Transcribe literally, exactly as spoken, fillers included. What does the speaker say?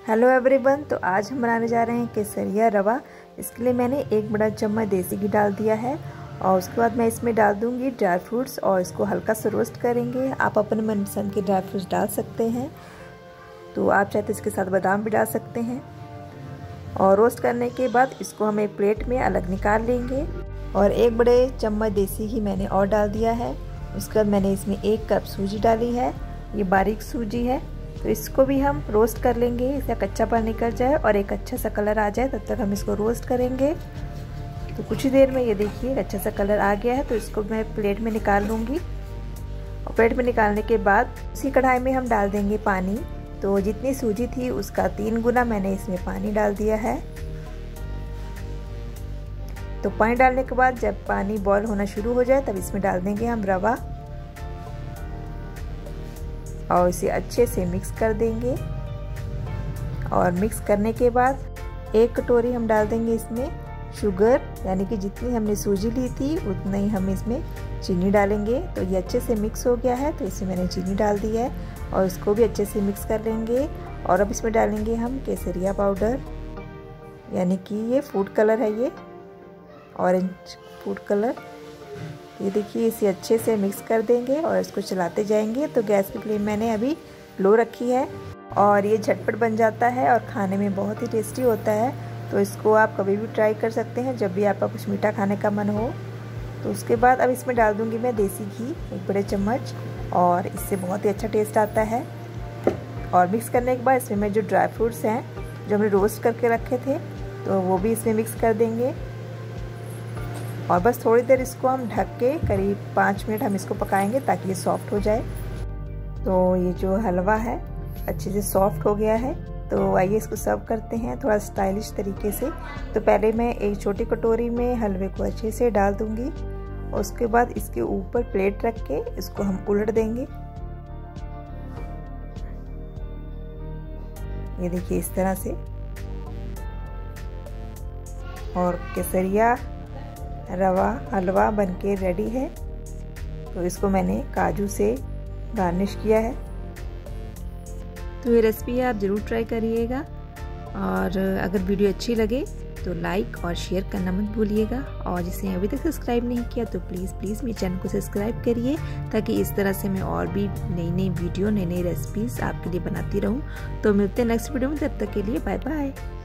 Hello everyone, तो आज हम बनाने जा रहे हैं केसरिया रवा। इसके लिए मैंने एक बड़ा चम्मच देसी घी डाल दिया है और उसके बाद मैं इसमें डाल दूंगी ड्राई फ्रूट्स और इसको हल्का सा रोस्ट करेंगे। आप अपने मनपसंद के ड्राई फ्रूट्स डाल सकते हैं, तो आप चाहे तो इसके साथ बादाम भी डाल सकते हैं। और रोस्ट करने के बाद इसको हम एक प्लेट में अलग निकाल लेंगे। और एक बड़े चम्मच देसी घी मैंने और डाल दिया है। उसके बाद मैंने इसमें एक कप सूजी डाली है, ये बारीक सूजी है। तो इसको भी हम रोस्ट कर लेंगे, इसका कच्चापन निकल जाए और एक अच्छा सा कलर आ जाए, तब तक हम इसको रोस्ट करेंगे। तो कुछ ही देर में ये देखिए अच्छा सा कलर आ गया है। तो इसको मैं प्लेट में निकाल लूँगी। और प्लेट में निकालने के बाद उसी कढ़ाई में हम डाल देंगे पानी। तो जितनी सूजी थी उसका तीन गुना मैंने इसमें पानी डाल दिया है। तो पानी डालने के बाद जब पानी बॉईल होना शुरू हो जाए तब इसमें डाल देंगे हम रवा और इसे अच्छे से मिक्स कर देंगे। और मिक्स करने के बाद एक कटोरी हम डाल देंगे इसमें शुगर, यानी कि जितनी हमने सूजी ली थी उतना ही हम इसमें चीनी डालेंगे। तो ये अच्छे से मिक्स हो गया है, तो इसमें मैंने चीनी डाल दी है और इसको भी अच्छे से मिक्स कर लेंगे। और अब इसमें डालेंगे हम केसरिया पाउडर, यानी कि ये फूड कलर है, ये ऑरेंज फूड कलर। ये देखिए इसे अच्छे से मिक्स कर देंगे और इसको चलाते जाएंगे। तो गैस की फ्लेम मैंने अभी लो रखी है और ये झटपट बन जाता है और खाने में बहुत ही टेस्टी होता है। तो इसको आप कभी भी ट्राई कर सकते हैं जब भी आपका कुछ मीठा खाने का मन हो। तो उसके बाद अब इसमें डाल दूंगी मैं देसी घी एक बड़े चम्मच, और इससे बहुत ही अच्छा टेस्ट आता है। और मिक्स करने के बाद इसमें मैं जो ड्राई फ्रूट्स हैं जो हमने रोस्ट करके रखे थे तो वो भी इसमें मिक्स कर देंगे। और बस थोड़ी देर इसको हम ढक के करीब पाँच मिनट हम इसको पकाएंगे ताकि ये सॉफ्ट हो जाए। तो ये जो हलवा है अच्छे से सॉफ्ट हो गया है। तो आइए इसको सर्व करते हैं थोड़ा स्टाइलिश तरीके से। तो पहले मैं एक छोटी कटोरी में हलवे को अच्छे से डाल दूंगी और उसके बाद इसके ऊपर प्लेट रख के इसको हम उलट देंगे। ये देखिए इस तरह से। और केसरिया रवा हलवा बनके रेडी है। तो इसको मैंने काजू से गार्निश किया है। तो ये रेसिपी आप ज़रूर ट्राई करिएगा। और अगर वीडियो अच्छी लगे तो लाइक और शेयर करना मत भूलिएगा। और जिसे अभी तक सब्सक्राइब नहीं किया तो प्लीज़ प्लीज़ मेरे चैनल को सब्सक्राइब करिए, ताकि इस तरह से मैं और भी नई नई वीडियो नई नई रेसिपीज़ आपके लिए बनाती रहूँ। तो मिलते हैं नेक्स्ट वीडियो में, तब तक के लिए बाय बाय।